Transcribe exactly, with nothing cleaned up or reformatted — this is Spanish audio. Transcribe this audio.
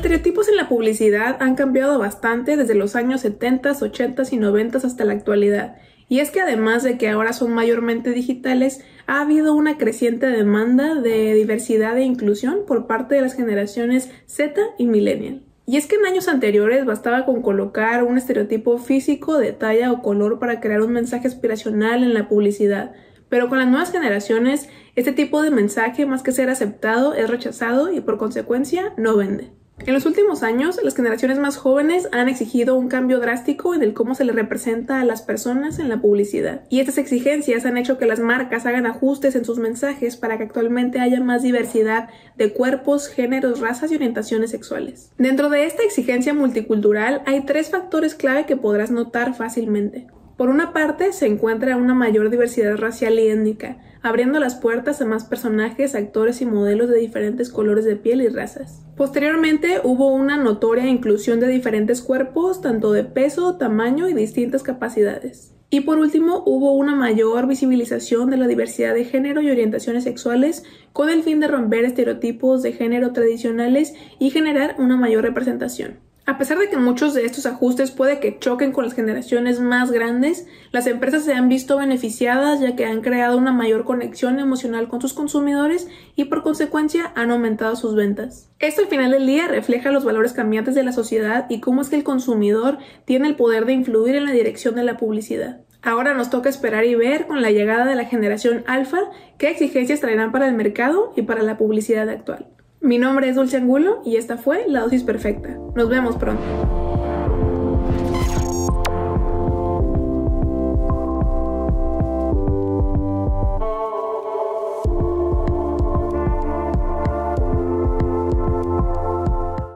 estereotipos en la publicidad han cambiado bastante desde los años setenta, ochenta y noventa hasta la actualidad. Y es que además de que ahora son mayormente digitales, ha habido una creciente demanda de diversidad e inclusión por parte de las generaciones Z y Millennial. Y es que en años anteriores bastaba con colocar un estereotipo físico de talla o color para crear un mensaje aspiracional en la publicidad. Pero con las nuevas generaciones, este tipo de mensaje, más que ser aceptado, es rechazado y por consecuencia no vende. En los últimos años, las generaciones más jóvenes han exigido un cambio drástico en el cómo se les representa a las personas en la publicidad. Y estas exigencias han hecho que las marcas hagan ajustes en sus mensajes para que actualmente haya más diversidad de cuerpos, géneros, razas y orientaciones sexuales. Dentro de esta exigencia multicultural hay tres factores clave que podrás notar fácilmente. Por una parte, se encuentra una mayor diversidad racial y étnica, abriendo las puertas a más personajes, actores y modelos de diferentes colores de piel y razas. Posteriormente, hubo una notoria inclusión de diferentes cuerpos, tanto de peso, tamaño y distintas capacidades. Y por último, hubo una mayor visibilización de la diversidad de género y orientaciones sexuales con el fin de romper estereotipos de género tradicionales y generar una mayor representación. A pesar de que muchos de estos ajustes puede que choquen con las generaciones más grandes, las empresas se han visto beneficiadas ya que han creado una mayor conexión emocional con sus consumidores y por consecuencia han aumentado sus ventas. Esto al final del día refleja los valores cambiantes de la sociedad y cómo es que el consumidor tiene el poder de influir en la dirección de la publicidad. Ahora nos toca esperar y ver con la llegada de la generación alfa qué exigencias traerán para el mercado y para la publicidad actual. Mi nombre es Dulce Angulo y esta fue La Dosis Perfecta. Nos vemos pronto.